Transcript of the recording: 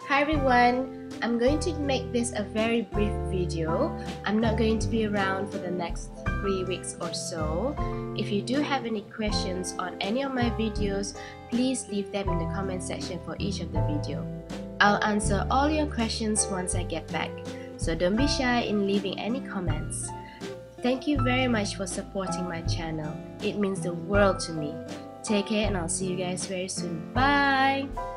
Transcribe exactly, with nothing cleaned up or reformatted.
Hi everyone, I'm going to make this a very brief video. I'm not going to be around for the next three weeks or so. If you do have any questions on any of my videos, please leave them in the comment section for each of the video. I'll answer all your questions once I get back, so don't be shy in leaving any comments. Thank you very much for supporting my channel. It means the world to me. Take care and I'll see you guys very soon. Bye!